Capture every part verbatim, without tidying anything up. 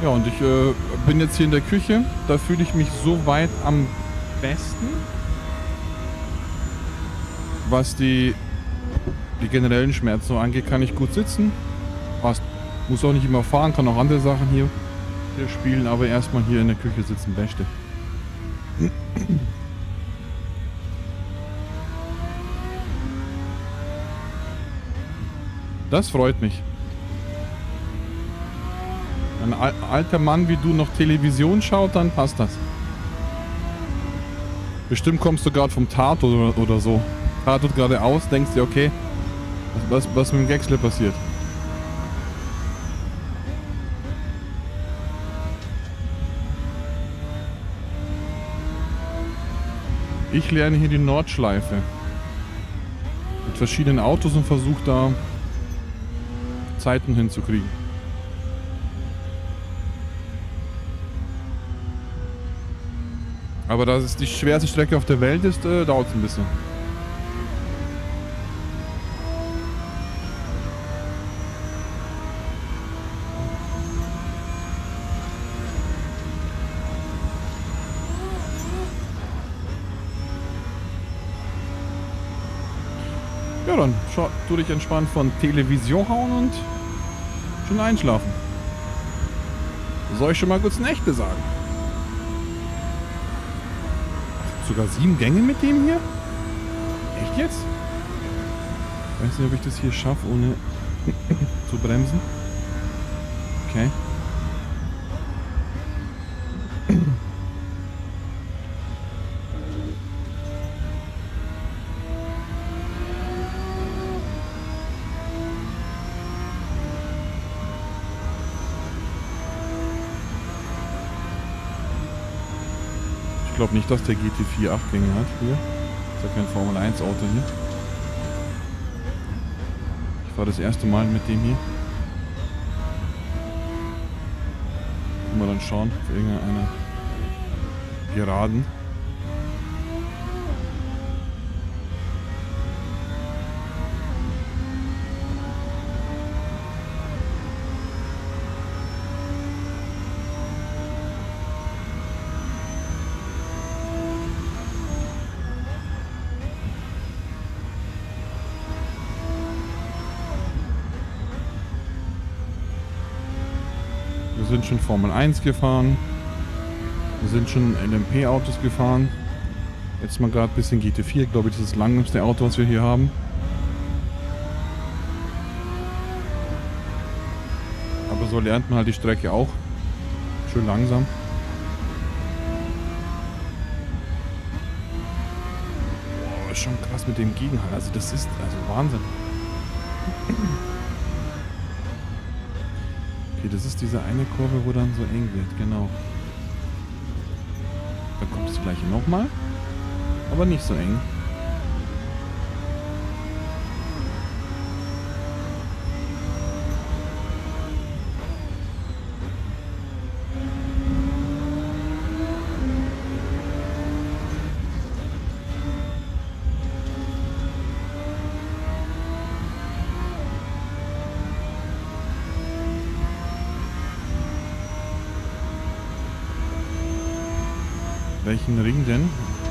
Ja, und ich äh, bin jetzt hier in der Küche. Da fühle ich mich so weit am besten. Was die, die generellen Schmerzen angeht, kann ich gut sitzen. Passt. Muss auch nicht immer fahren, kann auch andere Sachen hier, hier spielen, aber erstmal hier in der Küche sitzen, Beste. Das freut mich. Ein al alter Mann wie du noch Television schaut, dann passt das. Bestimmt kommst du gerade vom Tatort oder, oder so. Tatort gerade aus, denkst dir, okay, was, was, was mit dem Gexler passiert. Ich lerne hier die Nordschleife. Mit verschiedenen Autos und versuche da Zeiten hinzukriegen. Aber da es die schwerste Strecke auf der Welt ist, äh, dauert es ein bisschen. Ja, dann schau, tu dich entspannt von Television hauen und schon einschlafen. Soll ich schon mal kurz Nächte sagen? Ach, sogar sieben Gänge mit dem hier? Echt jetzt? Ich weiß nicht, ob ich das hier schaffe, ohne zu bremsen. Okay. Ich glaube nicht, dass der G T vier acht Gänge hat hier. Ist ja kein Formel eins Auto hier. Ich fahre das erste Mal mit dem hier. Können wir dann schauen, auf irgendeiner Geraden. Wir sind schon Formel eins gefahren. Wir sind schon L M P-Autos gefahren. Jetzt mal gerade ein bisschen G T vier. Glaube ich, das ist das langsamste Auto, was wir hier haben. Aber so lernt man halt die Strecke auch. Schön langsam. Boah, ist schon krass mit dem Gegenhall. Also das ist also Wahnsinn. Okay, das ist diese eine Kurve, wo dann so eng wird, genau. Dann kommt das gleiche nochmal, aber nicht so eng. Welchen Ring denn?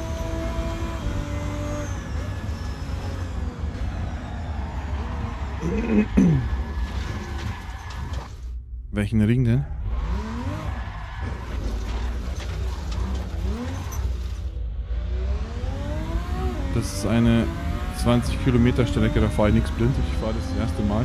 Welchen Ring denn? Das ist eine zwanzig Kilometer Strecke, da fahre ich nichts blind. Ich fahre das, das erste Mal.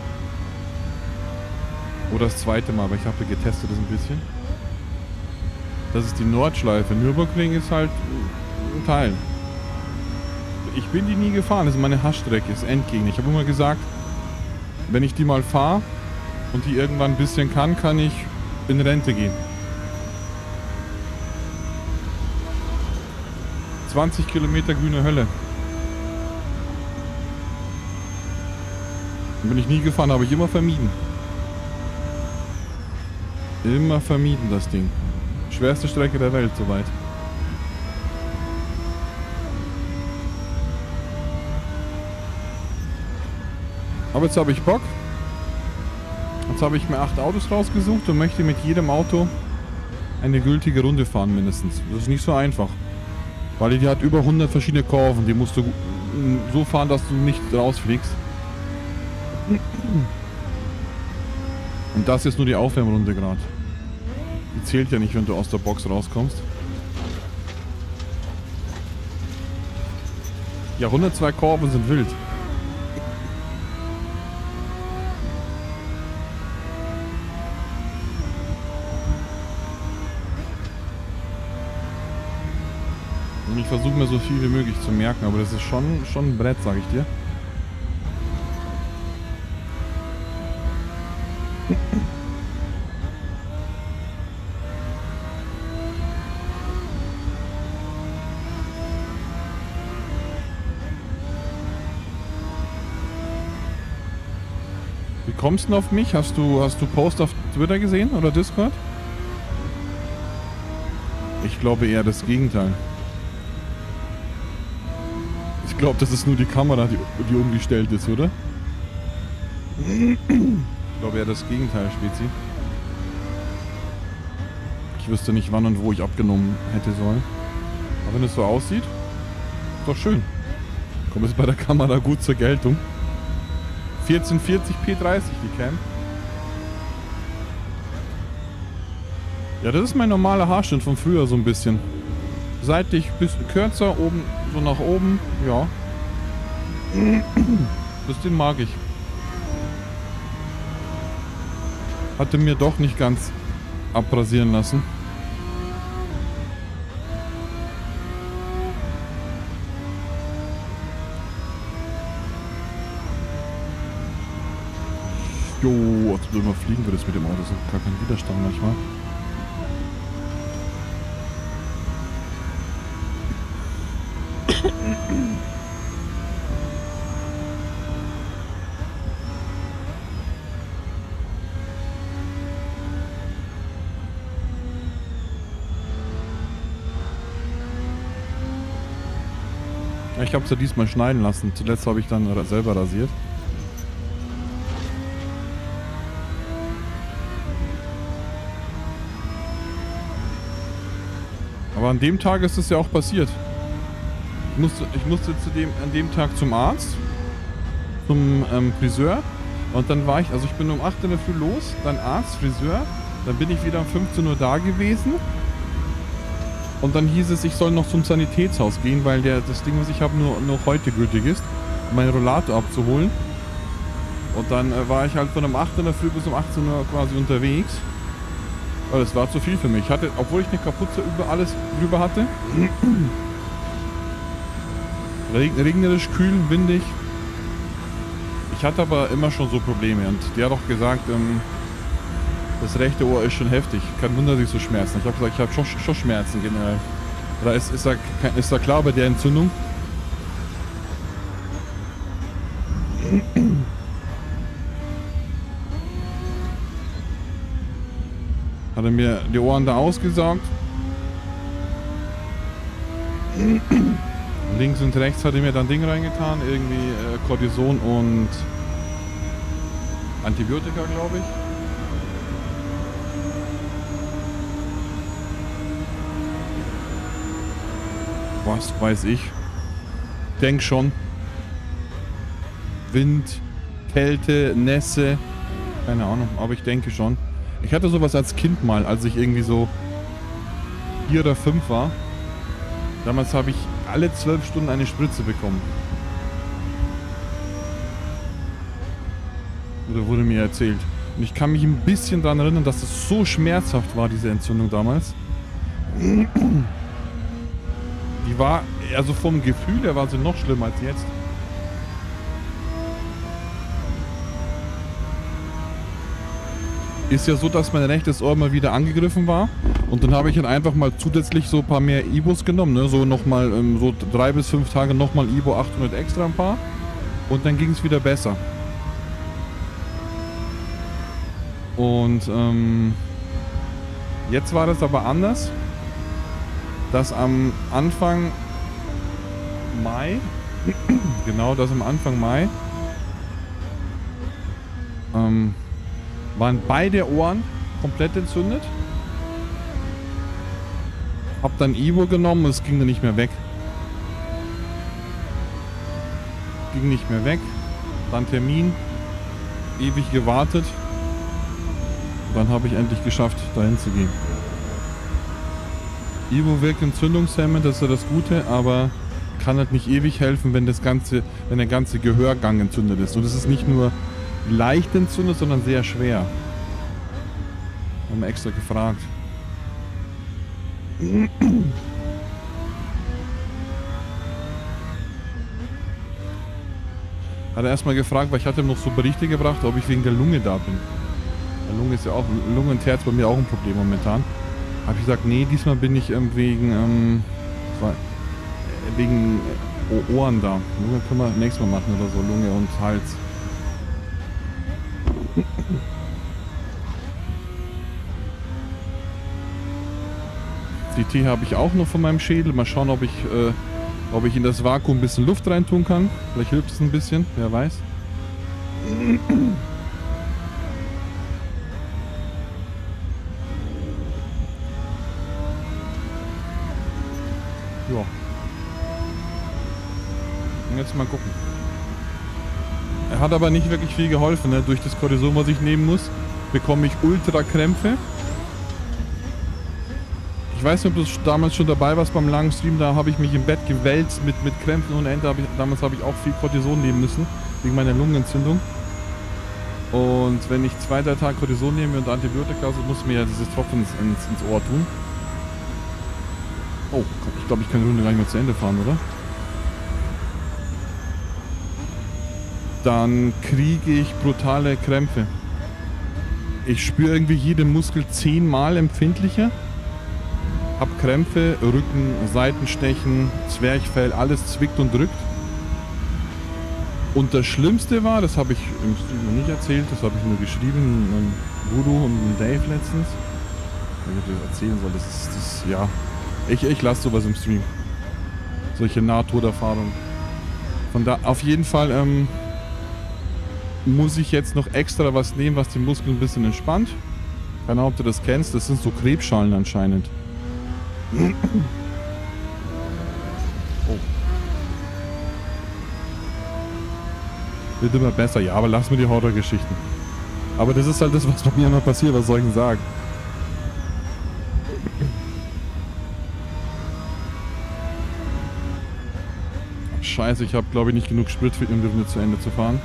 Oder das zweite Mal, aber ich habe getestet das ein bisschen. Das ist die Nordschleife. Nürburgring ist halt ein Teil. Ich bin die nie gefahren. Das ist meine Hassstrecke. Das ist Endgegend. Ich habe immer gesagt, wenn ich die mal fahre und die irgendwann ein bisschen kann, kann ich in Rente gehen. zwanzig Kilometer grüne Hölle. Bin ich nie gefahren, habe ich immer vermieden. Immer vermieden das Ding. Schwerste Strecke der Welt, soweit. Aber jetzt habe ich Bock. Jetzt habe ich mir acht Autos rausgesucht und möchte mit jedem Auto eine gültige Runde fahren mindestens. Das ist nicht so einfach. Weil die hat über hundert verschiedene Kurven. Die musst du so fahren, dass du nicht rausfliegst. Und das ist nur die Aufwärmrunde gerade. Die zählt ja nicht, wenn du aus der Box rauskommst. Ja, hundertzwei Kurven sind wild. Und ich versuche mir so viel wie möglich zu merken, aber das ist schon, schon ein Brett, sag ich dir. Wie kommst du denn auf mich? Hast du, hast du Post auf Twitter gesehen oder Discord? Ich glaube eher das Gegenteil. Ich glaube, das ist nur die Kamera, die, die umgestellt ist, oder? Ich glaube eher das Gegenteil, Spezi. Ich wüsste nicht, wann und wo ich abgenommen hätte sollen. Aber wenn es so aussieht, ist doch schön. Kommt es bei der Kamera gut zur Geltung. vierzehn vierzig p dreißig die Cam. Ja, das ist mein normaler Haarschnitt von früher so ein bisschen. Seitlich ein bisschen kürzer, oben so nach oben, ja. Das den mag ich. Hatte mir doch nicht ganz abrasieren lassen. Jo, als ob du immer fliegen würdest mit dem Auto, das ist gar kein Widerstand manchmal. Ich habe es ja diesmal schneiden lassen. Zuletzt habe ich dann selber rasiert. Aber an dem Tag ist es ja auch passiert. Ich musste, ich musste zu dem, an dem Tag zum Arzt, zum ähm, Friseur. Und dann war ich, also ich bin um acht in der Früh los, dann Arzt, Friseur. Dann bin ich wieder um fünfzehn Uhr da gewesen. Und dann hieß es, ich soll noch zum Sanitätshaus gehen, weil der, das Ding, was ich habe, nur, nur heute gültig ist, um meinen Rollator abzuholen. Und dann äh, war ich halt von um acht in der Früh bis um achtzehn Uhr quasi unterwegs. Aber das war zu viel für mich. Ich hatte, obwohl ich eine Kapuze über alles drüber hatte. Regnerisch, kühl, windig. Ich hatte aber immer schon so Probleme. Und der hat auch gesagt, ähm, das rechte Ohr ist schon heftig. Kein Wunder, dass ich so Schmerzen. Ich habe gesagt, ich habe schon, schon Schmerzen generell. Oder ist, ist, da, ist da klar bei der Entzündung? Hat er mir die Ohren da ausgesaugt. Links und rechts hat er mir dann Ding reingetan. Irgendwie äh, Cortison und Antibiotika, glaube ich. Was weiß ich. Denk schon. Wind, Kälte, Nässe. Keine Ahnung, aber ich denke schon. Ich hatte sowas als Kind mal, als ich irgendwie so vier oder fünf war. Damals habe ich alle zwölf Stunden eine Spritze bekommen. Oder wurde mir erzählt. Und ich kann mich ein bisschen daran erinnern, dass es so schmerzhaft war, diese Entzündung damals. Die war, also vom Gefühl her war sie noch schlimmer als jetzt. Ist ja so, dass mein rechtes Ohr mal wieder angegriffen war. Und dann habe ich dann einfach mal zusätzlich so ein paar mehr Ibos genommen. Ne? So nochmal, ähm, so drei bis fünf Tage nochmal Ibo achthundert extra ein paar. Und dann ging es wieder besser. Und ähm, jetzt war das aber anders. Dass am Anfang Mai, genau, das am Anfang Mai, ähm, Waren beide Ohren komplett entzündet. Hab dann Ivo genommen und es ging dann nicht mehr weg. Ging nicht mehr weg. Dann Termin. Ewig gewartet. Dann habe ich endlich geschafft, dahin zu gehen. Ivo wirkt entzündungshemmend, das ist ja das Gute, aber kann halt nicht ewig helfen, wenn das ganze, wenn der ganze Gehörgang entzündet ist. Und es ist nicht nur leicht entzündet, sondern sehr schwer. Haben wir extra gefragt. Hat er erstmal gefragt, weil ich hatte ihm noch so Berichte gebracht, ob ich wegen der Lunge da bin. Der Lunge ist ja auch, Lunge und Herz bei mir auch ein Problem momentan. Habe ich gesagt, nee, diesmal bin ich ähm, wegen, ähm, wegen Ohren da. Lunge können wir nächstes Mal machen oder so, Lunge und Hals. C T habe ich auch noch von meinem Schädel. Mal schauen, ob ich, äh, ob ich in das Vakuum ein bisschen Luft reintun kann. Vielleicht hilft es ein bisschen, wer weiß. Ja. Und jetzt mal gucken. Er hat aber nicht wirklich viel geholfen. Ne? Durch das Cortison, was ich nehmen muss, bekomme ich Ultrakrämpfe. Ich weiß nicht, ob du damals schon dabei warst beim langen Stream. Da habe ich mich im Bett gewälzt mit, mit Krämpfen ohne Ende. Hab ich, damals habe ich auch viel Cortison nehmen müssen, wegen meiner Lungenentzündung. Und wenn ich zwei, drei Tage Cortison nehme und Antibiotika, so muss mir ja dieses Tropfen ins, ins Ohr tun. Oh, ich glaube, ich kann die Runde gar nicht mehr zu Ende fahren, oder? Dann kriege ich brutale Krämpfe. Ich spüre irgendwie jeden Muskel zehnmal empfindlicher. Hab Krämpfe, Rücken, Seitenstechen, Zwerchfell, alles zwickt und drückt. Und das Schlimmste war, das habe ich im Stream noch nicht erzählt, das habe ich nur geschrieben, an Voodoo und Dave letztens. Wenn ich das erzählen soll, das ist, das, ja. Ich, ich lasse sowas im Stream. Solche Nahtoderfahrungen. Von da, auf jeden Fall, ähm, muss ich jetzt noch extra was nehmen, was die Muskeln ein bisschen entspannt. Keine Ahnung, ob du das kennst, das sind so Krebsschalen anscheinend. Oh. Wird immer besser, ja, aber lass mir die Horrorgeschichten. Aber das ist halt das, was bei mir immer passiert, was soll ich denn sagen? Scheiße, ich habe glaube ich nicht genug Sprit für ihn, um die Runde zu Ende zu fahren.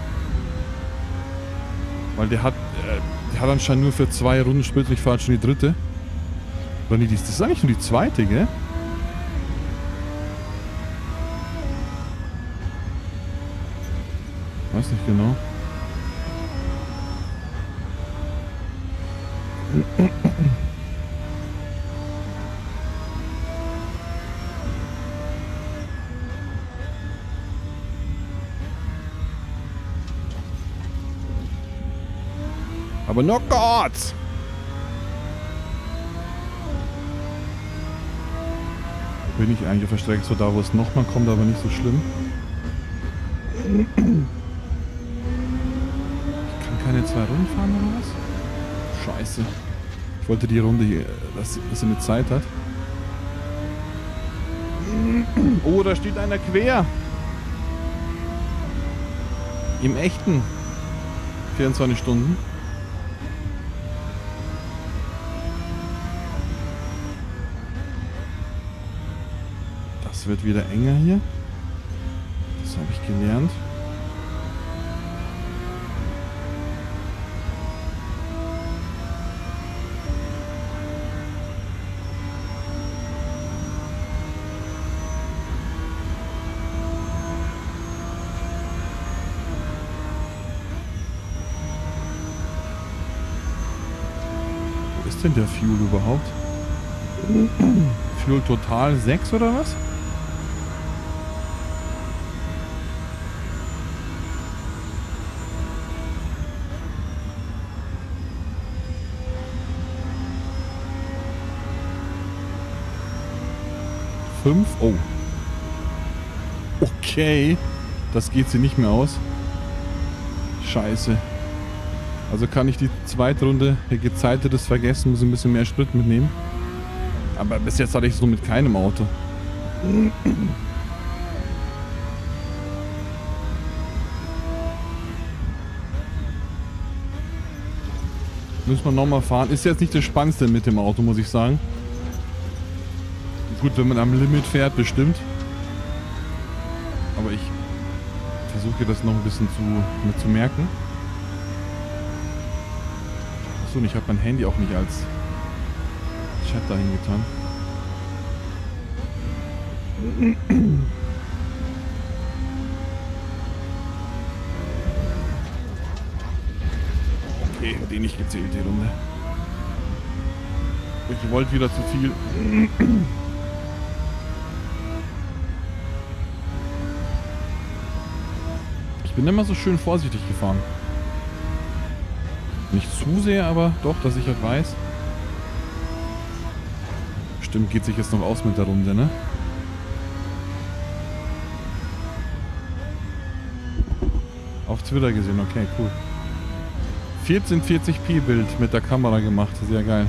Weil der hat, äh, der hat anscheinend nur für zwei Runden Sprit und ich fahre schon die dritte. Oder nee, das ist eigentlich nur die zweite, gell? Weiß nicht genau. Aber no Gott! Bin ich eigentlich auf der Strecke so da, wo es nochmal kommt, aber nicht so schlimm. Ich kann keine zwei Runden fahren oder was? Scheiße. Ich wollte die Runde hier, dass, dass sie eine Zeit hat. Oh, da steht einer quer. Im echten. vierundzwanzig Stunden. Das wird wieder enger hier. Das habe ich gelernt. Wo ist denn der Fuel überhaupt? Fuel total sechs oder was? fünf. Oh. Okay. Das geht sie nicht mehr aus. Scheiße. Also kann ich die zweite Runde gezeitetes vergessen, muss ein bisschen mehr Sprit mitnehmen. Aber bis jetzt hatte ich so mit keinem Auto. Müssen wir nochmal fahren. Ist jetzt nicht das Spannendste mit dem Auto, muss ich sagen. Gut, wenn man am Limit fährt, bestimmt. Aber ich versuche das noch ein bisschen zu, mit zu merken. Achso, und ich habe mein Handy auch nicht als Chat dahin getan. Okay, den nicht gezählt, die Runde. Ich wollte wieder zu viel. Ich bin immer so schön vorsichtig gefahren. Nicht zu sehr, aber doch, dass ich halt weiß. Stimmt, geht sich jetzt noch aus mit der Runde, ne? Auf Twitter gesehen, okay, cool. vierzehnhundertvierzig p Bild mit der Kamera gemacht, sehr geil.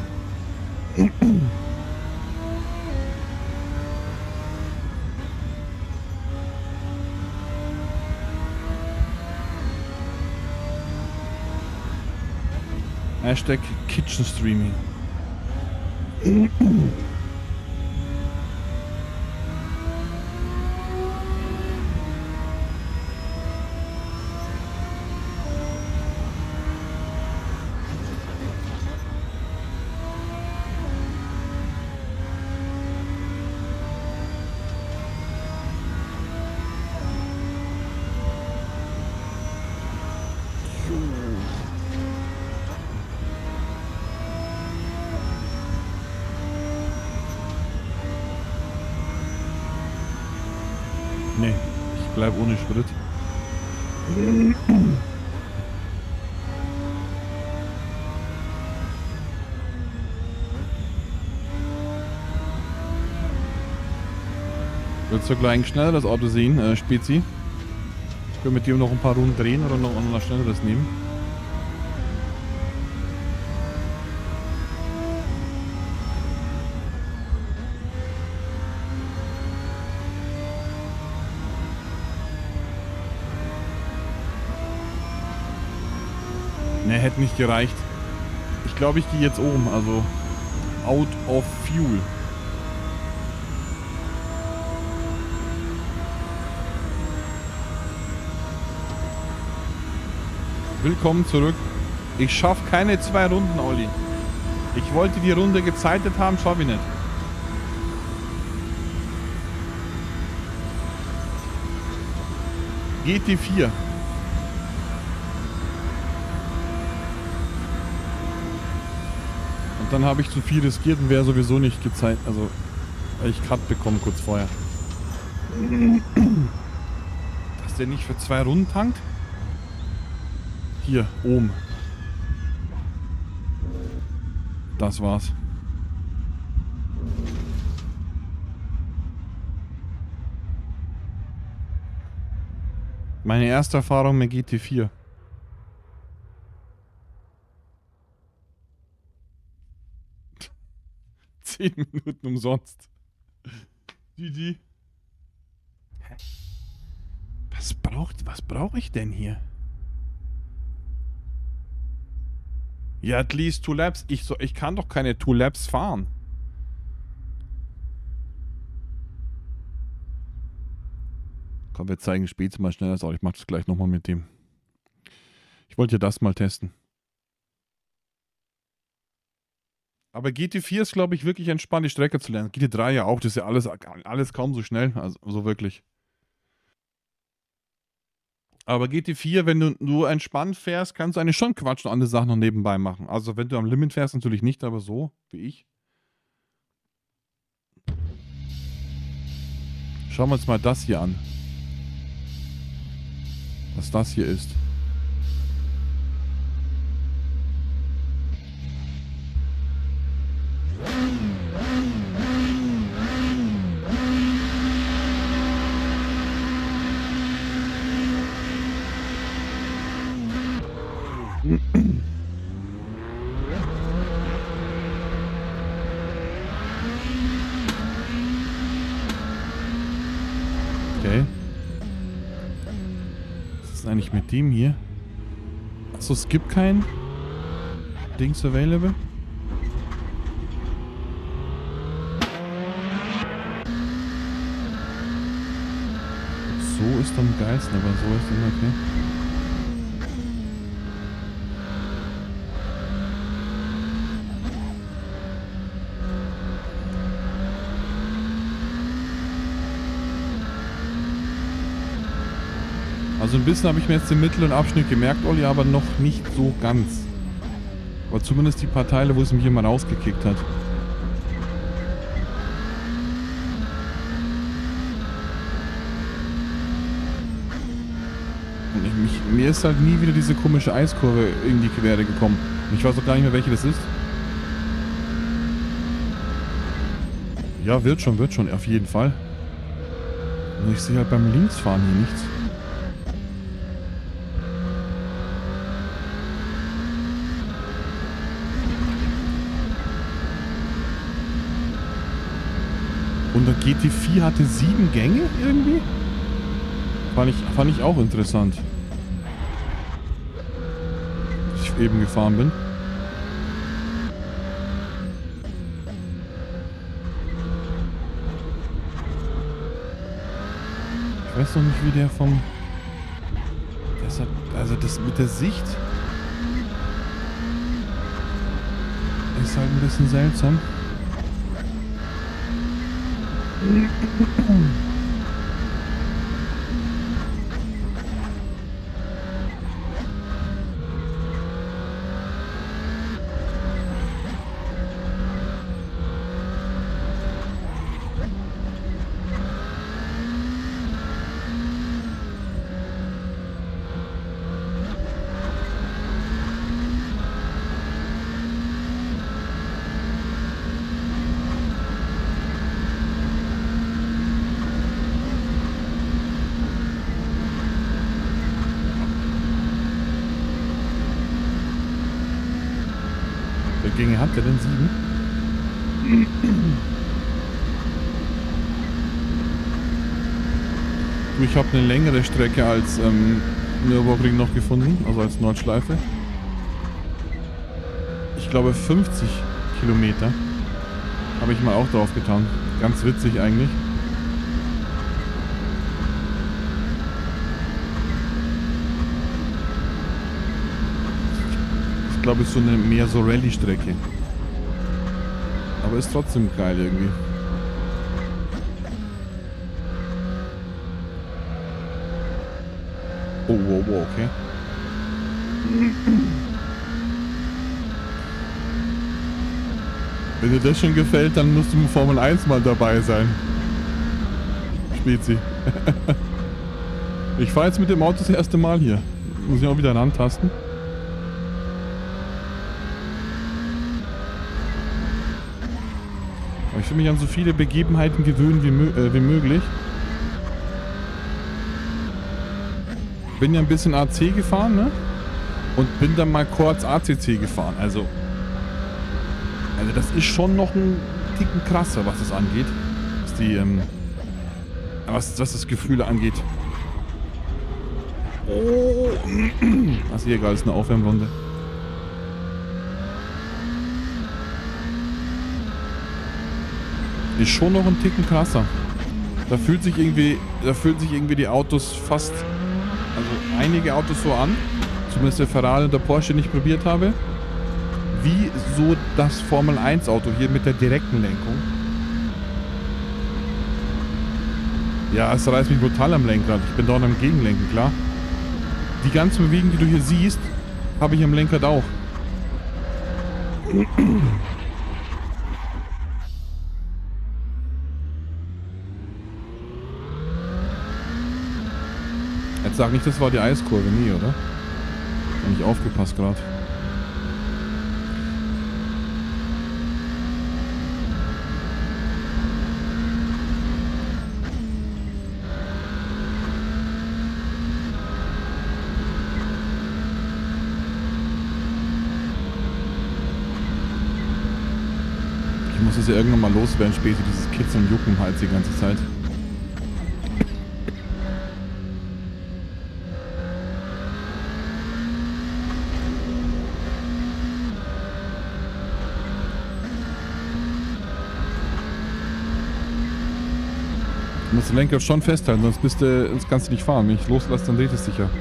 Hashtag Kitchen Streaming. Nee, ich bleib ohne Sprit. Willst du gleich schneller das Auto sehen, äh, Spezi? Ich will mit dir noch ein paar Runden drehen oder noch, noch schneller das nehmen. Ne, hätte nicht gereicht. Ich glaube, ich gehe jetzt oben, also out of fuel. Willkommen zurück. Ich schaffe keine zwei Runden, Olli. Ich wollte die Runde gezeitet haben, schaffe ich nicht. G T vier. Und dann habe ich zu viel riskiert und wäre sowieso nicht gezeigt. Also, weil ich Cut bekommen kurz vorher. Dass der nicht für zwei Runden tankt? Hier, oben. Das war's. Meine erste Erfahrung mit G T vier. Zehn Minuten umsonst. G G. Was braucht, was brauche ich denn hier? Ja, at least two laps. Ich, so, ich kann doch keine two laps fahren. Komm, wir zeigen später mal schneller das auch. Ich mach das gleich nochmal mit dem. Ich wollte das mal testen. Aber G T vier ist, glaube ich, wirklich entspannt, die Strecke zu lernen. G T drei ja auch. Das ist ja alles, alles kaum so schnell. Also so wirklich. Aber G T vier, wenn du nur entspannt fährst, kannst du eigentlich schon Quatsch und andere Sachen noch nebenbei machen. Also wenn du am Limit fährst, natürlich nicht, aber so, wie ich. Schauen wir uns mal das hier an. Was das hier ist. kann ich mit dem hier? Achso, es gibt kein Dings available. So ist am geilsten, aber so ist immer okay. Also ein bisschen habe ich mir jetzt den mittleren Abschnitt gemerkt, Olli, aber noch nicht so ganz. Aber zumindest die paar Teile, wo es mich immer rausgekickt hat. Und ich, mich, mir ist halt nie wieder diese komische Eiskurve in die Quere gekommen. Und ich weiß auch gar nicht mehr, welche das ist. Ja, wird schon, wird schon, auf jeden Fall. Und ich sehe halt beim Linksfahren hier nichts. Und der G T vier hatte sieben Gänge irgendwie? Fand ich, fand ich auch interessant. Als ich eben gefahren bin. Ich weiß noch nicht, wie der vom... Das hat, also das mit der Sicht... ist halt ein bisschen seltsam. Gänge hat der denn? Sieben? Ich habe eine längere Strecke als ähm, Nürburgring noch gefunden, also als Nordschleife. Ich glaube fünfzig Kilometer habe ich mal auch drauf getan. Ganz witzig eigentlich. Ich glaube, es ist so eine mehr so Rallye-Strecke. Aber ist trotzdem geil irgendwie. Oh, wow, wow, okay. Wenn dir das schon gefällt, dann musst du im Formel eins mal dabei sein. Spezi. Ich fahre jetzt mit dem Auto das erste Mal hier. Muss ich auch wieder rantasten. Ich will mich an so viele Begebenheiten gewöhnen wie, mö äh, wie möglich. Bin ja ein bisschen A C gefahren, ne? Und bin dann mal kurz A C C gefahren. Also, also das ist schon noch ein Ticken krasser, was das angeht. Was die, ähm, was, was das Gefühl angeht. Oh. Das ist hier egal, ist eine Aufwärmrunde. Ist schon noch ein Ticken krasser. Da fühlt sich irgendwie, da fühlt sich irgendwie die Autos fast, also einige Autos so an, zumindest der Ferrari und der Porsche, den ich probiert habe, wie so das Formel eins Auto hier mit der direkten Lenkung. Ja, es reißt mich brutal am Lenkrad. Ich bin dort am Gegenlenken, klar. Die ganzen Bewegungen, die du hier siehst, habe ich am Lenkrad auch. Jetzt sag nicht, das war die Eiskurve, nie, oder? Hab nicht aufgepasst gerade. Ich muss es ja irgendwann mal loswerden, später dieses Kitzeln und Jucken im Hals die ganze Zeit. musst den Lenker schon festhalten, sonst bist du, sonst kannst du nicht fahren. Wenn ich loslasse, dann dreht es sich ja.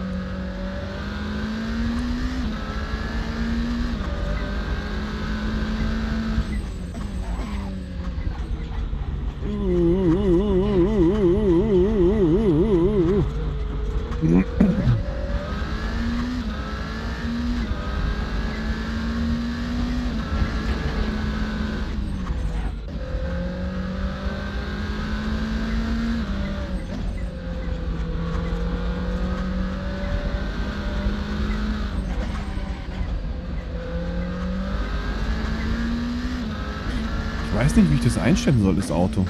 Ich weiß nicht, wie ich das einstellen soll, das Auto.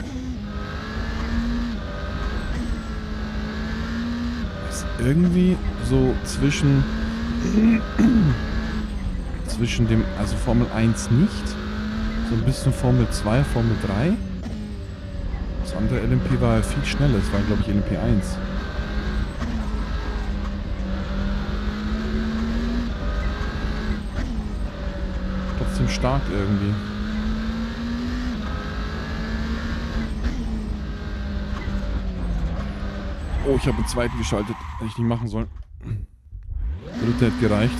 Das ist irgendwie so zwischen zwischen dem, also Formel eins nicht, so ein bisschen Formel zwei, Formel drei. Das andere L M P war ja viel schneller, das war glaube ich L M P eins. Trotzdem stark irgendwie. Oh, ich habe den zweiten geschaltet. Hätte ich nicht machen sollen. Der dritte hätte gereicht.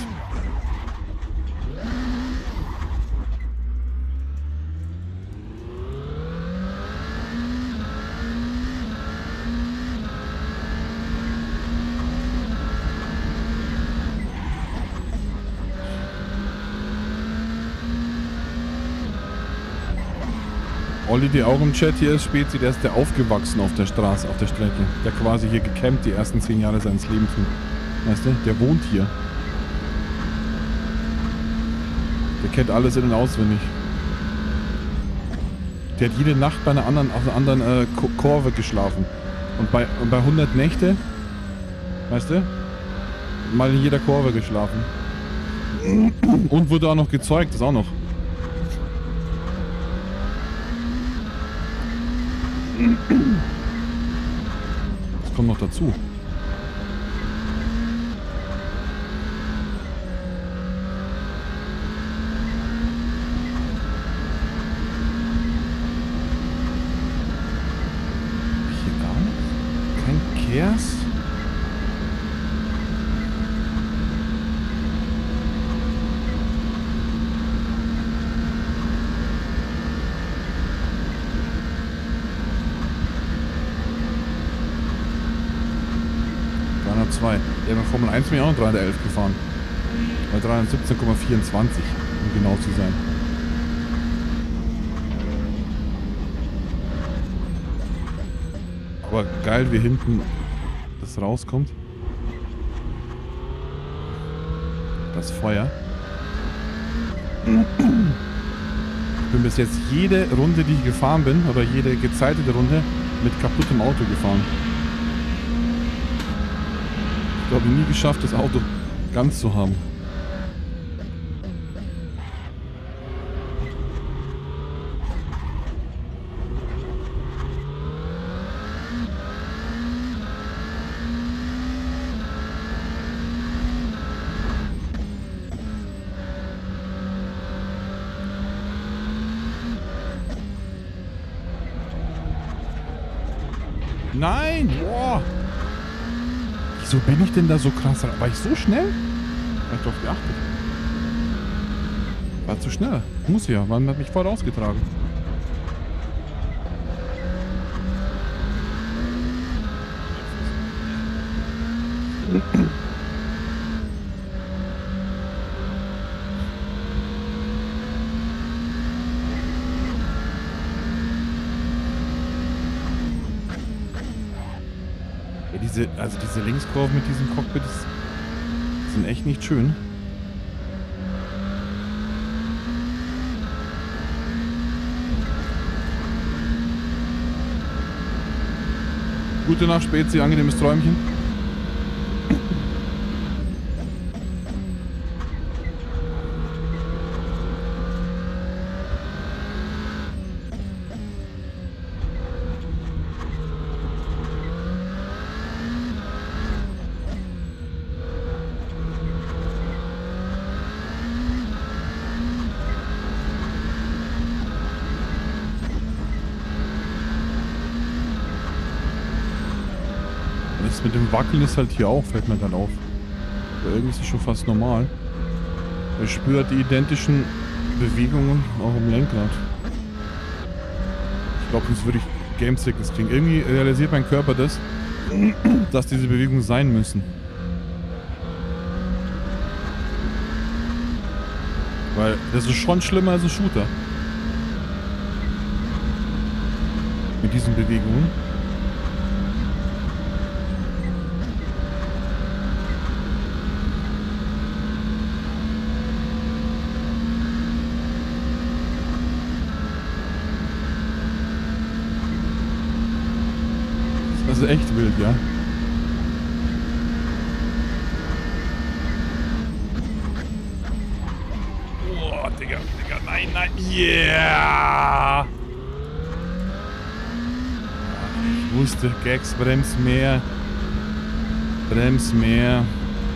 Olli, die auch im Chat hier ist, Spezi, der ist der aufgewachsen auf der Straße, auf der Strecke. Der quasi hier gecampt die ersten zehn Jahre seines Lebens. Weißt du, der wohnt hier. Der kennt alles in- und auswendig. Der hat jede Nacht bei einer anderen, auf einer anderen äh, Kurve geschlafen. Und bei, und bei hundert Nächte, weißt du, mal in jeder Kurve geschlafen. Und wurde auch noch gezeugt, das auch noch. Das kommt noch dazu. Hier gar nichts? Kein Kers? dreihundertzwei. Ja, bei Formel eins bin ich auch noch dreihundertelf gefahren. Bei dreihundertsiebzehn Komma vierundzwanzig, um genau zu sein. Aber geil, wie hinten das rauskommt. Das Feuer. Ich bin bis jetzt jede Runde, die ich gefahren bin, oder jede gezeitete Runde, mit kaputtem Auto gefahren. Ich habe nie geschafft, das Auto ganz zu haben. Nein! Boah! Wieso bin ich denn da so krass? War ich so schnell? Hab ich drauf geachtet. War zu schnell. Muss ja. Man hat mich voll rausgetragen. Ja, diese, also diese Linkskurven mit diesem Cockpit ist, sind echt nicht schön. Gute Nacht, Spezi, angenehmes Träumchen. Das mit dem Wackeln ist halt hier auch, fällt mir gerade auf. Aber irgendwie ist es schon fast normal. Ich spüre die identischen Bewegungen auch im Lenkrad. Ich glaube, sonst würde ich Game Sickness kriegen. Irgendwie realisiert mein Körper das, dass diese Bewegungen sein müssen. Weil das ist schon schlimmer als ein Shooter. Mit diesen Bewegungen. Das ist echt wild, ja. Oh, Digga, Digga, nein, nein. Yeah! Ich wusste, Gags, brems mehr. Brems mehr.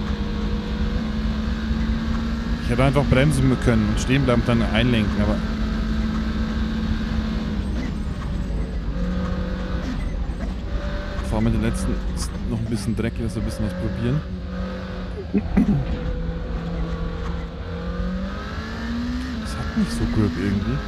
Ich hätte einfach bremsen können und stehen bleiben und dann einlenken, aber... Ich fahre mit den letzten ist noch ein bisschen dreckig, dass wir ein bisschen was probieren. Das hat nicht so Grip irgendwie.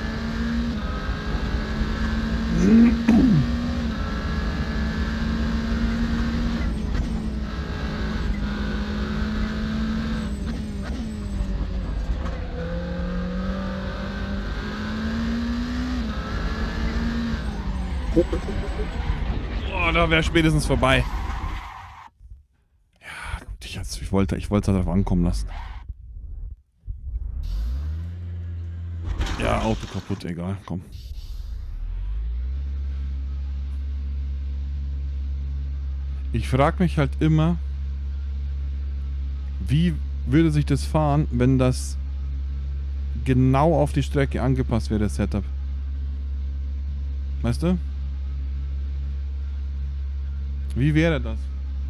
Oh, da wäre spätestens vorbei. Ja, gut, ich, ich wollte ich wollte darauf ankommen lassen. Ja, Auto kaputt, egal, komm. Ich frage mich halt immer, wie würde sich das fahren, wenn das genau auf die Strecke angepasst wäre, das Setup. Weißt du? Wie wäre das?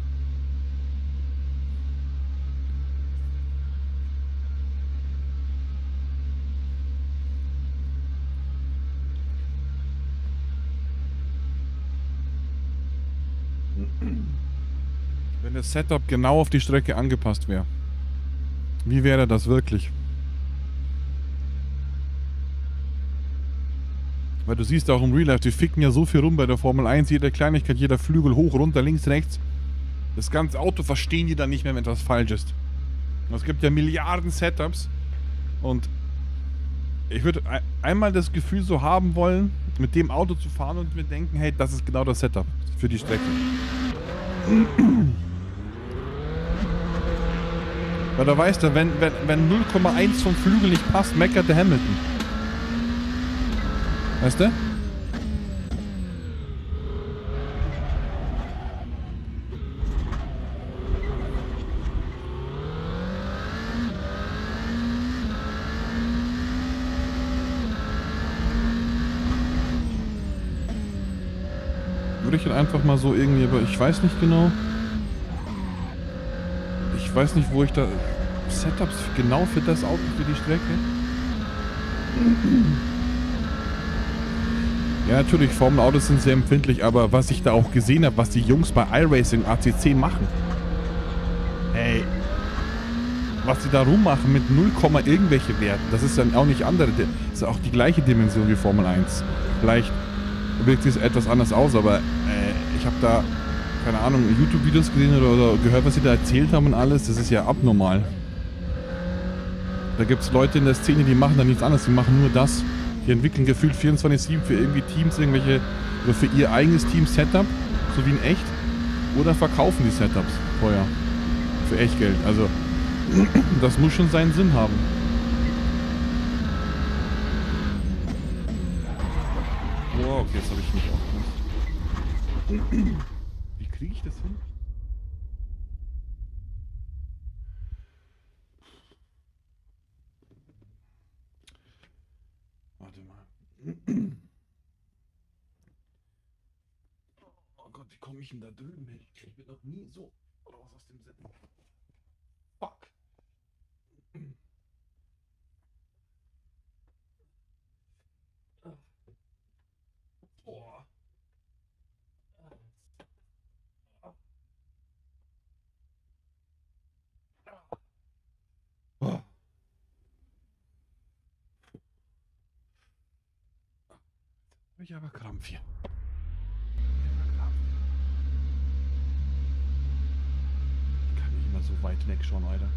Wenn das Setup genau auf die Strecke angepasst wäre. Wie wäre das wirklich? Weil du siehst auch im Real Life, die ficken ja so viel rum bei der Formel eins, jede Kleinigkeit, jeder Flügel hoch, runter, links, rechts. Das ganze Auto verstehen die dann nicht mehr, wenn etwas falsch ist. Und es gibt ja Milliarden Setups und ich würde einmal das Gefühl so haben wollen, mit dem Auto zu fahren und mir denken, hey, das ist genau das Setup für die Strecke. Weil da weißt du, wenn, wenn, wenn null Komma eins vom Flügel nicht passt, meckert der Hamilton. Weißt du? Würde ich dann einfach mal so irgendwie, aber ich weiß nicht genau. Ich weiß nicht, wo ich da Setups genau für das Auto, für die Strecke. Ja, natürlich, Formel-Autos sind sehr empfindlich, aber was ich da auch gesehen habe, was die Jungs bei iRacing A C C machen. Ey, was die da rummachen mit null, irgendwelche Werten, das ist dann auch nicht andere, das ist auch die gleiche Dimension wie Formel eins. Vielleicht wirkt es etwas anders aus, aber äh, ich habe da, keine Ahnung, YouTube-Videos gesehen oder, oder gehört, was sie da erzählt haben und alles, das ist ja abnormal. Da gibt es Leute in der Szene, die machen da nichts anderes, die machen nur das. Die entwickeln gefühlt vierundzwanzig sieben für irgendwie Teams, irgendwelche, oder für ihr eigenes Team-Setup, so wie in echt, oder verkaufen die Setups vorher. Für echt Geld. Also, das muss schon seinen Sinn haben. Oh, okay, jetzt habe ich mich aufgemacht. Wie kriege ich das hin? Warte mal. Oh Gott, wie komme ich denn da drüben hin? Ich bin noch nie so raus aus dem Sinn. Fuck. Boah. Ich habe Krampf hier. Ich habe Krampf. Ich kann nicht immer so weit weg schauen, Alter.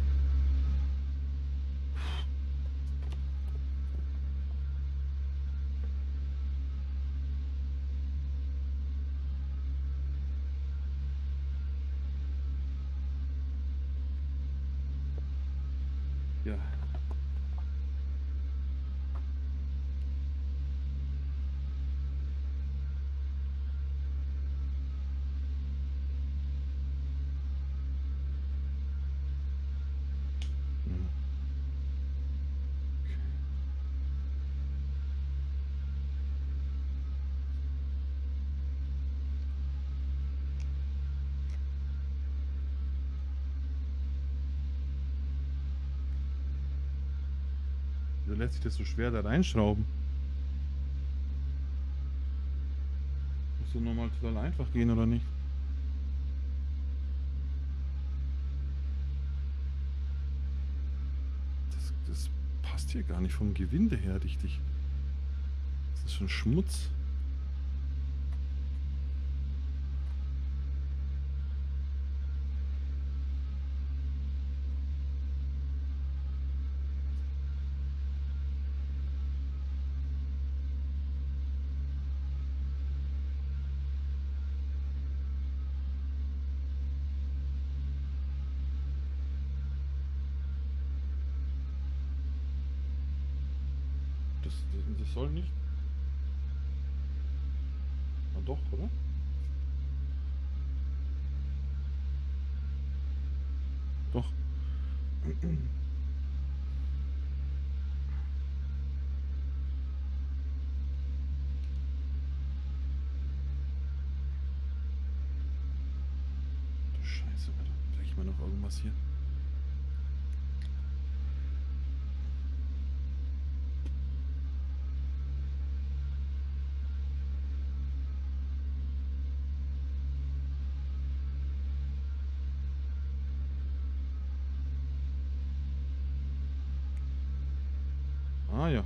Ja. Hm. Okay. Wieso lässt sich das so schwer da reinschrauben? Muss doch normal total einfach gehen, oder nicht? Das, das passt hier gar nicht vom Gewinde her richtig. Das ist schon Schmutz. Das, das, das soll nicht. Na doch, oder? Doch. Du Scheiße, Alter. Sag ich mal noch irgendwas hier? Ah ja.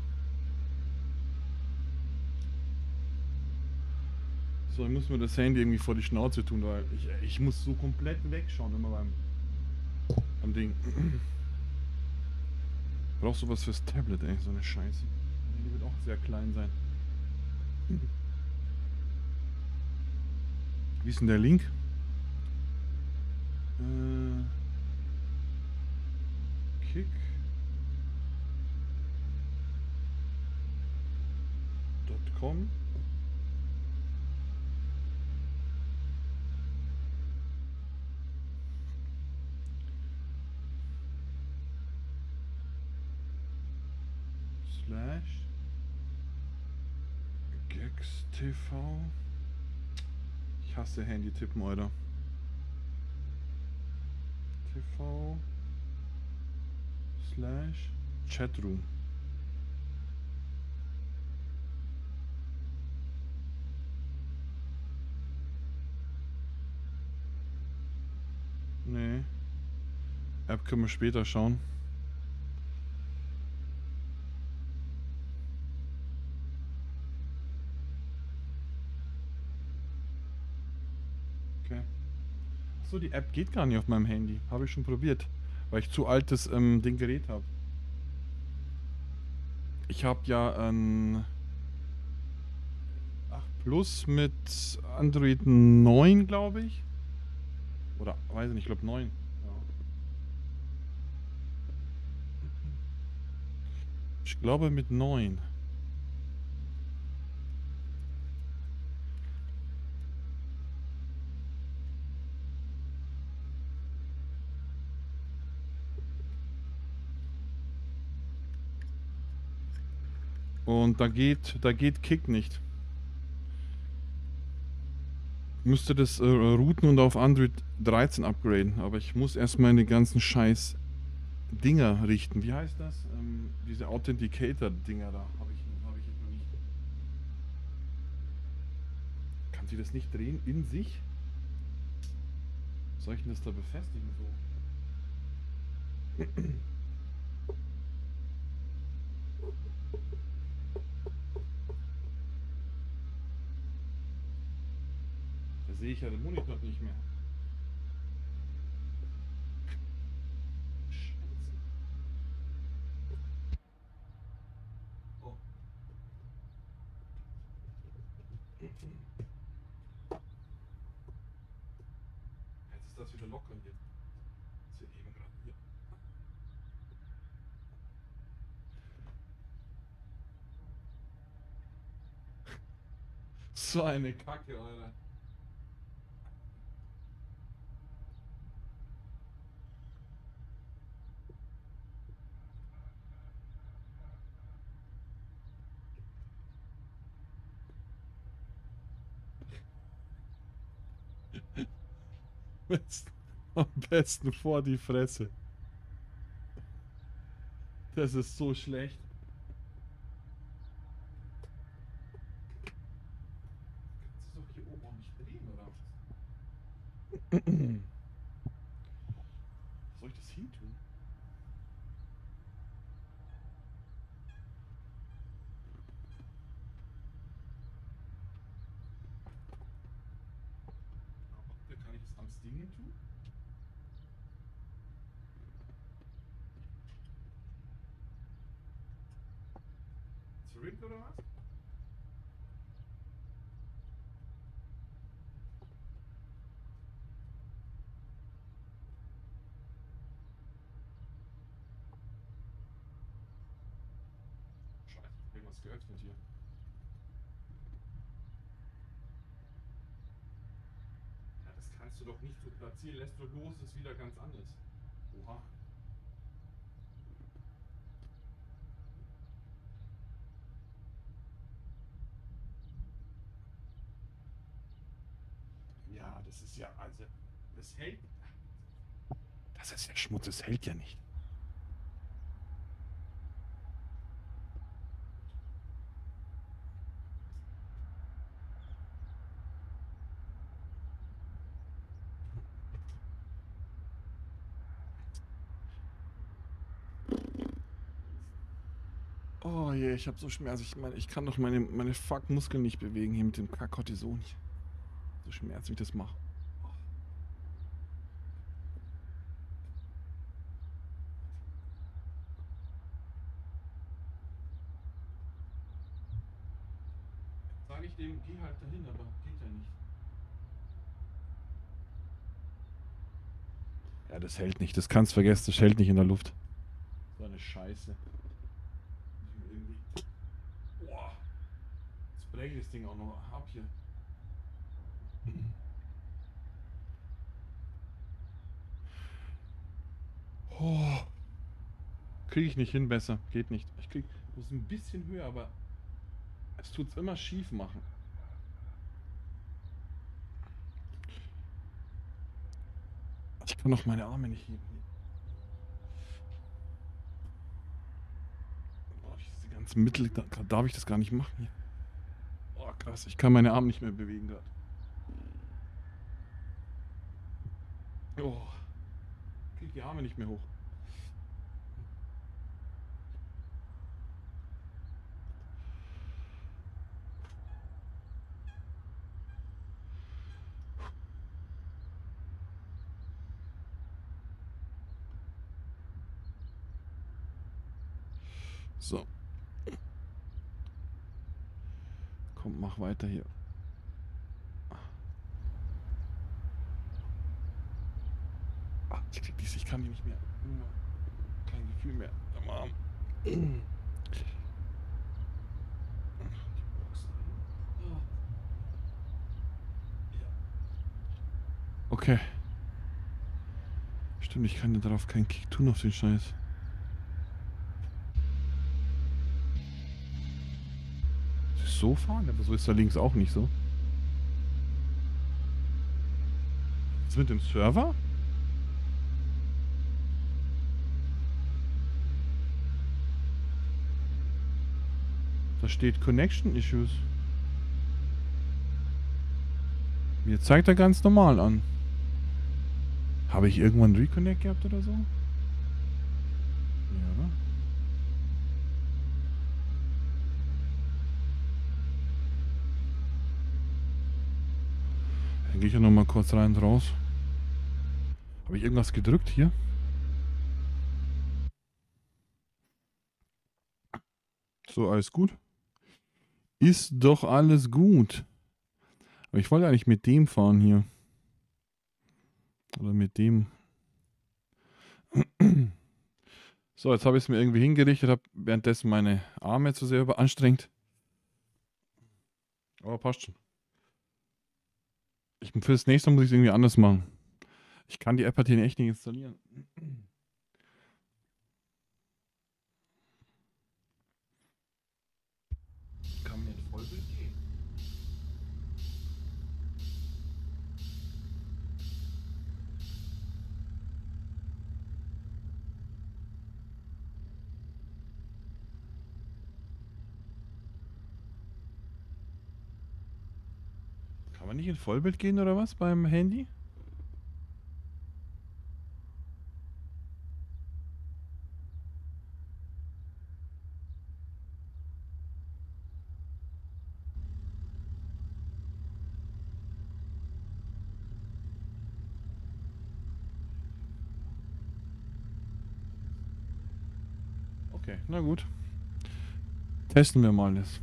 So, ich muss mir das Handy irgendwie vor die Schnauze tun, weil ich, ich muss so komplett wegschauen immer beim, beim Ding. Brauchst du was fürs Tablet, ey, so eine Scheiße. Die wird auch sehr klein sein. Wie ist denn der Link? Äh, Kick. .com. Slash Gags T V. Ich hasse Handy-Tippen, Alter. T V slash Chatroom. Nee. App können wir später schauen. Okay. Achso, die App geht gar nicht auf meinem Handy. Habe ich schon probiert. Weil ich zu altes ähm, Ding Gerät habe. Ich habe ja ein acht Plus mit Android neun, glaube ich. Oder, weiß ich nicht, ich glaube neun. Ja. Ich glaube mit neun. Und da geht, da geht Kick nicht. Müsste das äh, routen und auf Android dreizehn upgraden, aber ich muss erst meine ganzen scheiß Dinger richten. Wie heißt das? Ähm, diese Authenticator-Dinger da habe ich, hab ich noch nicht. Kann sie das nicht drehen in sich? Soll ich denn das da befestigen so? sehe ich ja den Monitor nicht mehr. Scheiße. Oh. Jetzt ist das wieder locker hier. Das ist ja eben gerade hier. So eine Kacke, Alter. Am besten vor die Fresse. Das ist so schlecht. Kannst du doch hier oben auch nicht drehen, oder was? Soll ich das hin tun? Da kann ich es am Ding hin tun? Zurück oder was? Scheiße, ich hab irgendwas geöffnet hier. Ja, das kannst du doch nicht so platzieren. Lässt du los, ist wieder ganz anders. Oha. Ja, das ist ja, also, das hält. Das ist ja Schmutz, das hält ja nicht. Oh je, ich habe so Schmerz. Ich meine, ich kann doch meine, meine Fuck-Muskeln nicht bewegen hier mit dem Kack-Cortison. So Schmerz, wie ich das mache. Sag ich dem, geh halt dahin, aber geht ja nicht. Ja, das hält nicht. Das kannst vergessen. Das hält nicht in der Luft. So eine Scheiße. Irgendwie. Boah. Jetzt breche ich das Ding auch noch ab hier. Oh. Kriege ich nicht hin besser. Geht nicht. Ich krieg. Muss ein bisschen höher, aber es tut es immer schief machen. Ich kann doch meine Arme nicht heben. Boah, diese ganzen Mittel, da, darf ich das gar nicht machen hier. Oh krass, ich kann meine Arme nicht mehr bewegen gerade. Oh. Krieg die Arme nicht mehr hoch. So. Komm, mach weiter hier. Ah, ich krieg dies, ich kann die nicht mehr. Kein Gefühl mehr am Arm. Okay. Stimmt, ich kann dir darauf keinen Kick tun auf den Scheiß. So fahren, aber so ist da links auch nicht so. Was mit dem Server? Da steht Connection Issues. Mir zeigt er ganz normal an. Habe ich irgendwann Reconnect gehabt oder so? Ja, oder? Dann gehe ich ja noch mal kurz rein und raus. Habe ich irgendwas gedrückt hier? So, alles gut? Ist doch alles gut. Aber ich wollte eigentlich mit dem fahren hier. Oder mit dem. So, jetzt habe ich es mir irgendwie hingerichtet, habe währenddessen meine Arme zu sehr überanstrengt. Aber passt schon. Ich, für das nächste Mal muss ich es irgendwie anders machen. Ich kann die App halt hier echt nicht installieren. Kann mir ein Vollbild geben? Kann man nicht in Vollbild gehen oder was beim Handy? Okay, na gut. Testen wir mal das.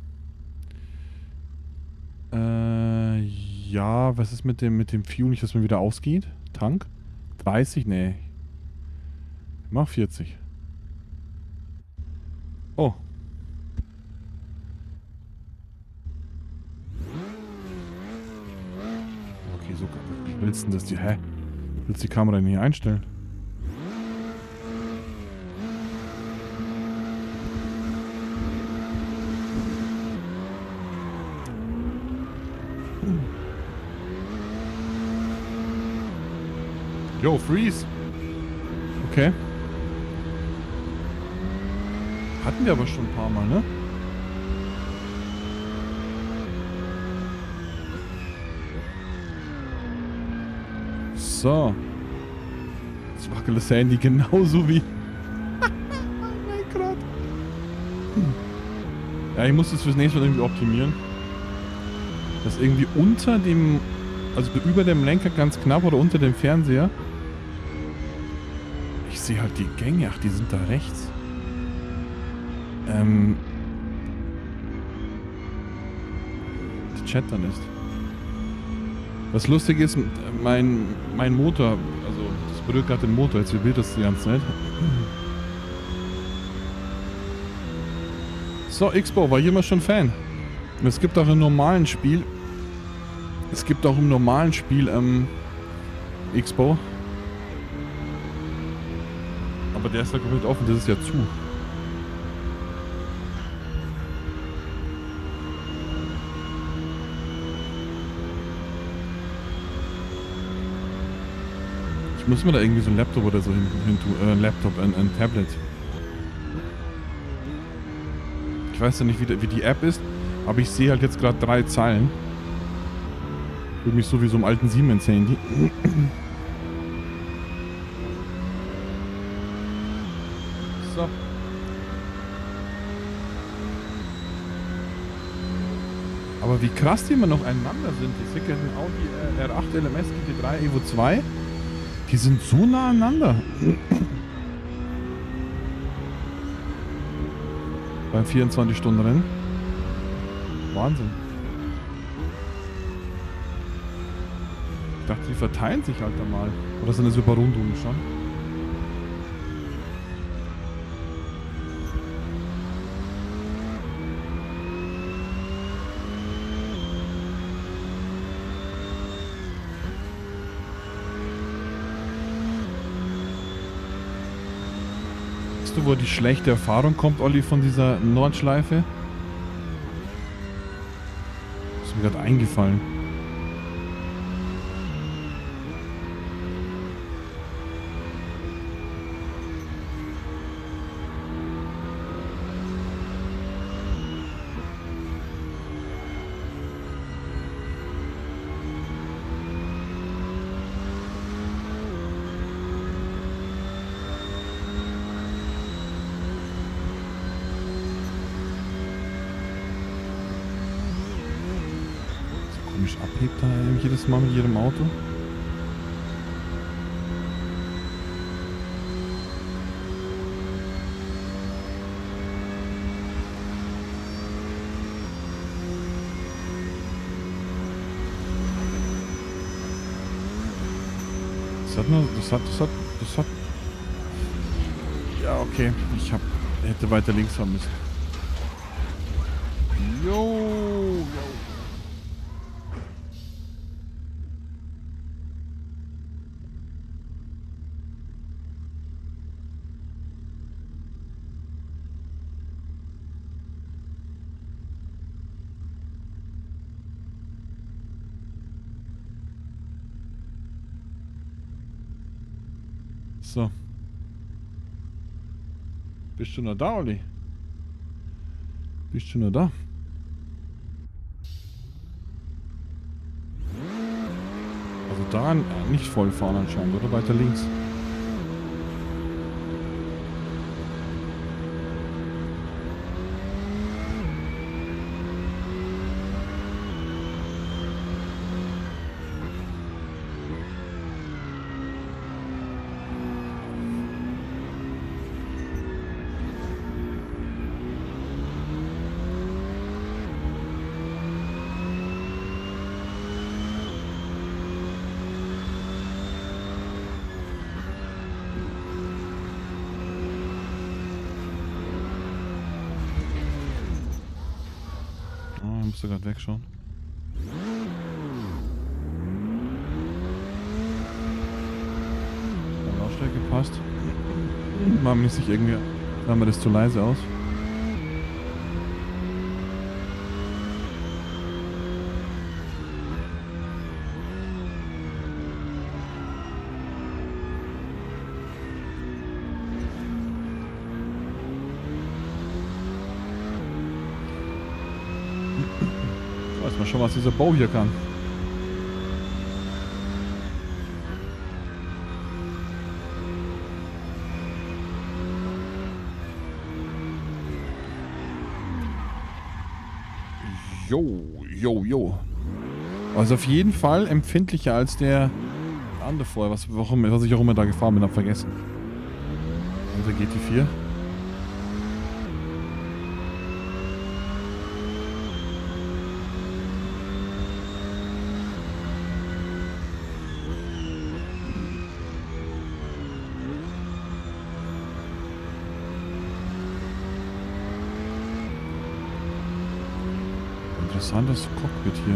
Äh, ja, was ist mit dem, mit dem Fuel? Nicht, dass man wieder ausgeht? Tank? dreißig? Nee. Mach vierzig. Oh. Okay, so kann man. Wie willst du denn das? Die, hä? Willst du die Kamera nicht einstellen? Yo, freeze! Okay. Hatten wir aber schon ein paar Mal, ne? So. Jetzt wackelt das Handy genauso wie... Oh mein Gott. Ja, ich muss das fürs nächste Mal irgendwie optimieren. Das irgendwie unter dem... Also über dem Lenker ganz knapp oder unter dem Fernseher. Ich sehe halt die Gänge. Ach, die sind da rechts. Ähm... Die chattern ist. Was lustig ist, mein, mein Motor, also das berührt gerade den Motor, jetzt vibriert das die ganze Zeit. So, X-Bow, war hier mal schon Fan. Es gibt auch im normalen Spiel, es gibt auch im normalen Spiel, ähm, X-Bow. Aber der ist ja komplett offen, das ist ja zu. Ich muss mir da irgendwie so ein Laptop oder so hin, hin tun. Äh, ein Laptop, ein, ein Tablet. Ich weiß ja nicht, wie die, wie die App ist, aber ich sehe halt jetzt gerade drei Zeilen. Für mich so wie so im alten Siemens-Handy. So. Aber wie krass die immer noch einander sind. Ich sehe ein Audi äh, R acht L M S G T drei Evo zwei. Die sind so nah aneinander. Beim vierundzwanzig Stunden Rennen. Wahnsinn. Ich dachte, die verteilen sich halt einmal. Oder sind das Überrundungen schon? Weißt du, wo die schlechte Erfahrung kommt, Olli, von dieser Nordschleife? Ist mir gerade eingefallen. komisch abhebt da jedes Mal mit jedem Auto. Das hat nur, das hat, das hat, das hat... Ja, okay. Ich hab, hätte weiter links fahren müssen. Jo, jo. So. Bist du noch da, Olli? Bist du noch da? Also da nicht voll fahren anscheinend, oder weiter links? Musst du gerade wegschauen. Die Lautstärke passt. War mir nicht irgendwie, sah mir das zu leise aus. Mal schauen, was dieser Bau hier kann. Jo, jo, jo. Also auf jeden Fall empfindlicher als der andere vorher, was, was ich auch immer da gefahren bin, hab vergessen. Also G T vier. Interessantes Cockpit hier.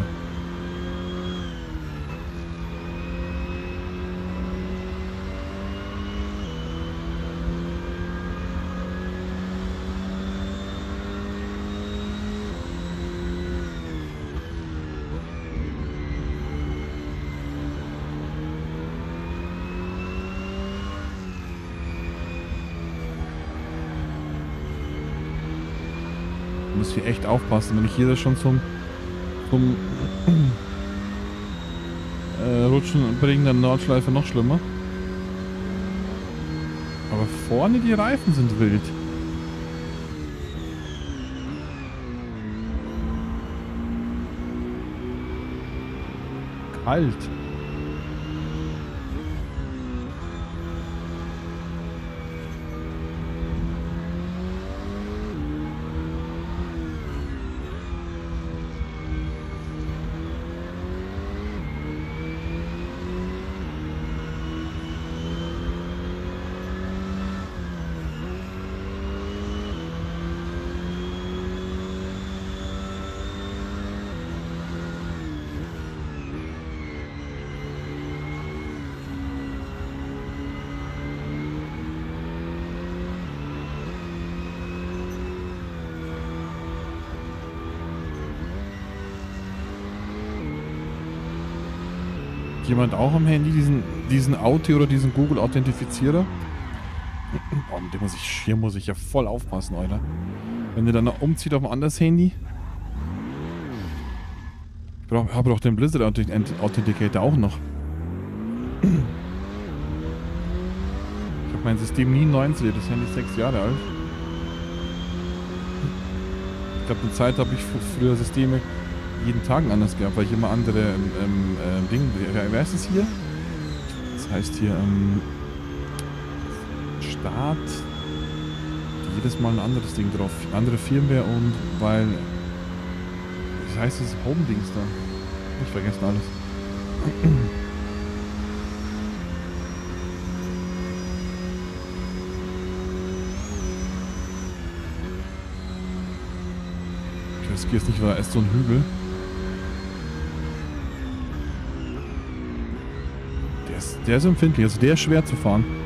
Ich muss hier echt aufpassen, wenn ich hier das schon zum zum äh, Rutschen bringen, dann Nordschleife noch schlimmer. Aber vorne die Reifen sind wild. Kalt. Jemand auch am Handy diesen, diesen Auto oder diesen Google Authentifizierer? Oh, mit dem muss ich, hier muss ich ja voll aufpassen, Alter. Wenn der dann noch umzieht auf ein anderes Handy. Ich habe doch den Blizzard Authenticator auch noch. Ich habe mein System nie neu installiert, das Handy ist sechs Jahre alt. Ich glaube, eine Zeit habe ich früher Systeme jeden Tag anders gehabt, weil ich immer andere ähm, ähm, Dinge. Wer ist es hier? Das heißt hier ähm, Start. Jedes Mal ein anderes Ding drauf. Andere Firmware und weil. Wie heißt das Home-Dings da? Ich vergesse alles. Ich riskiere es nicht, weil da ist so ein Hügel. Der ist, der ist empfindlich, also der ist schwer zu fahren.